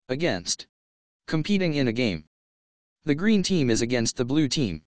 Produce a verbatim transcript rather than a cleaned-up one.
Against. Competing in a game. The green team is against the blue team.